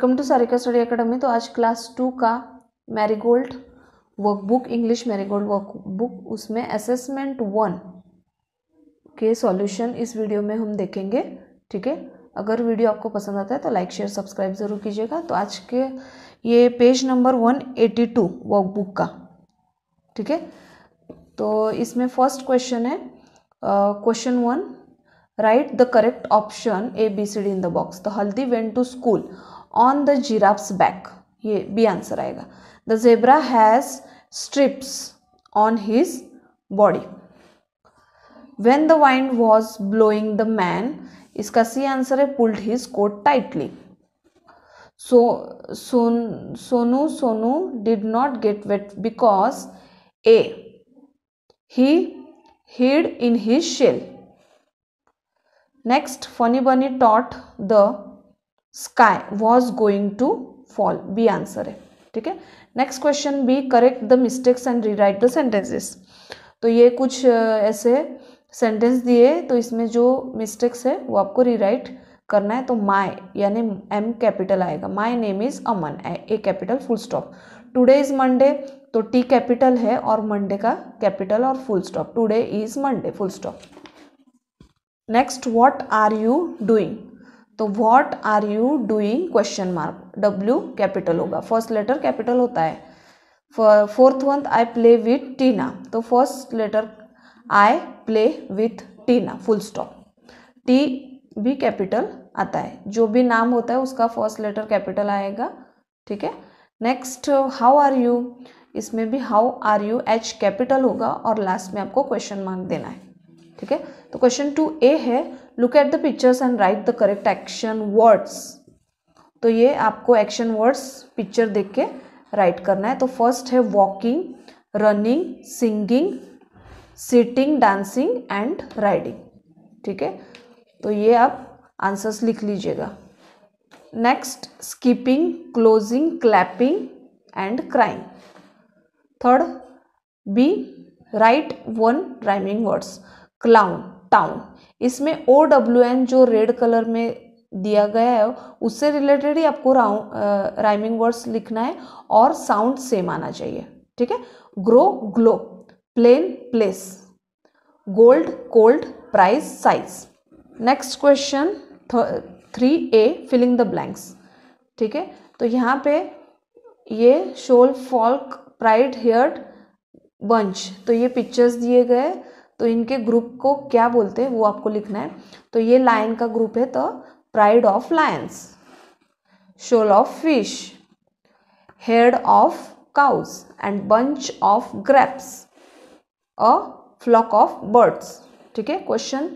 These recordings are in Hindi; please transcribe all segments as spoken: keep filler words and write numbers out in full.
Welcome to Sarika study academy. तो आज क्लास टू का Marigold workbook, English Marigold workbook, उसमें असेसमेंट वन के सॉल्यूशन इस वीडियो में हम देखेंगे। ठीक है, अगर वीडियो आपको पसंद आता है तो लाइक शेयर सब्सक्राइब ज़रूर कीजिएगा। तो आज के ये page number one eighty two workbook का। ठीक है, तो इसमें फर्स्ट क्वेश्चन है, question one, right the correct option A B C D in the box. The haldi went to school on the giraffe's back, ये बी आंसर आएगा। The zebra has stripes on his body. When the wind was blowing the man, इसका सी आंसर है, pulled his coat tightly. So सोन Sonu Sonu did not get wet because a he hid in his shell. Next, funny bunny thought the sky was going to fall, B answer है। ठीक है, next question B, correct the mistakes and rewrite the sentences. तो ये कुछ ऐसे सेंटेंस दिए, तो इसमें जो मिस्टेक्स है वो आपको रीराइट करना है। तो माई यानी एम कैपिटल आएगा, my name is Aman, A capital full stop. Today is Monday, तो टी कैपिटल है और मंडे का कैपिटल और full stop, today is Monday full stop. Next, what are you doing, तो what are you doing question mark, W capital होगा, फर्स्ट लेटर कैपिटल होता है। Fourth one, I play with Tina, तो first letter I play with Tina full stop, T भी कैपिटल आता है, जो भी नाम होता है उसका फर्स्ट लेटर कैपिटल आएगा। ठीक है, नेक्स्ट, हाउ आर यू, इसमें भी how are you H capital होगा और लास्ट में आपको क्वेश्चन मार्क देना है। ठीक है, तो क्वेश्चन टू ए है, look at the pictures and write the correct action words. तो ये आपको एक्शन वर्ड्स पिक्चर देख के राइट करना है। तो फर्स्ट है walking, running, singing, sitting, dancing and riding. ठीक है, तो ये आप आंसर्स लिख लीजिएगा। Next, skipping, closing, clapping and crying. Third B, write one rhyming words, clown, town, इसमें ओ डब्ल्यू एन जो रेड कलर में दिया गया है उससे रिलेटेड ही आपको राइमिंग वर्ड्स लिखना है और साउंड सेम आना चाहिए। ठीक है, grow, glow, plane, place, gold, cold, price, size. Next question three A, filling the blanks. ठीक है, तो यहाँ पे ये shoal, flock, pride, herd, bunch, तो ये पिक्चर्स दिए गए, तो इनके ग्रुप को क्या बोलते हैं वो आपको लिखना है। तो ये लायन का ग्रुप है, तो pride of lions, shoal of fish, herd of cows and bunch of grapes, a flock of birds. ठीक है, क्वेश्चन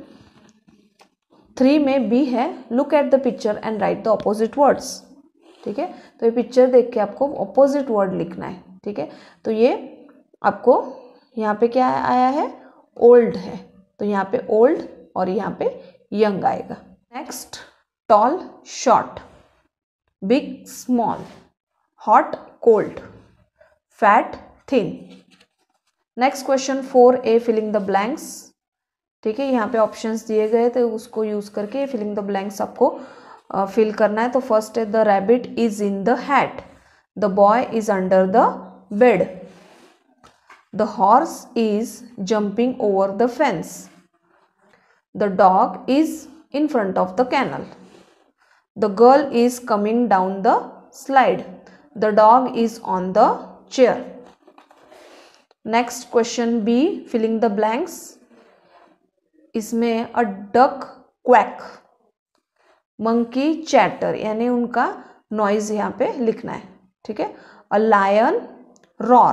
थ्री में बी है, look at the picture and write the opposite words. ठीक है, तो ये पिक्चर देख के आपको ऑपोजिट वर्ड लिखना है। ठीक है, तो ये आपको यहाँ पे क्या आया है, ओल्ड है, तो यहाँ पे ओल्ड और यहाँ पे यंग आएगा। Next, tall, short, big, small, hot, cold, fat, thin. Next question four A, filling the blanks. ठीक है, यहाँ पे ऑप्शंस दिए गए थे, उसको यूज करके फिलिंग द ब्लैंक्स आपको फिल uh, करना है। तो फर्स्ट है, the rabbit is in the hat, the boy is under the bed, the horse is jumping over the fence, the dog is in front of the kennel, the girl is coming down the slide, the dog is on the chair. Next question B, filling the blanks, इसमें a duck quack, monkey chatter, यानी उनका नॉइज यहाँ पे लिखना है। ठीक है, a lion roar,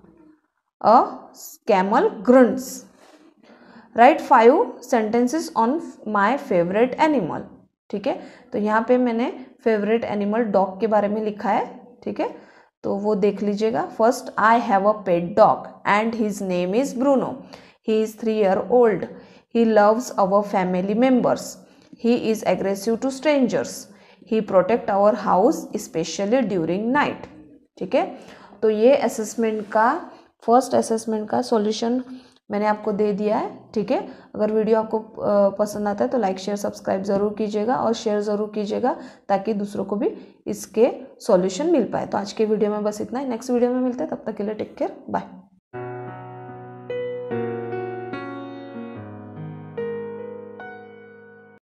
a camel grunts. Write five sentences on my favourite animal. ठीक है, तो यहाँ पे मैंने फेवरेट एनिमल डॉग के बारे में लिखा है। ठीक है, तो वो देख लीजिएगा। First, I have a pet dog and his name is Bruno, he is three year old, he loves our family members, he is aggressive to strangers, he protect our house especially during night। ठीक है, तो ये असेसमेंट का फर्स्ट असेसमेंट का सॉल्यूशन मैंने आपको दे दिया है, ठीक है। अगर वीडियो आपको पसंद आता है तो लाइक शेयर सब्सक्राइब ज़रूर कीजिएगा और शेयर ज़रूर कीजिएगा ताकि दूसरों को भी इसके सॉल्यूशन मिल पाए। तो आज के वीडियो में बस इतना ही, नेक्स्ट वीडियो में मिलते हैं, तब तक के लिए टेक केयर, बाय।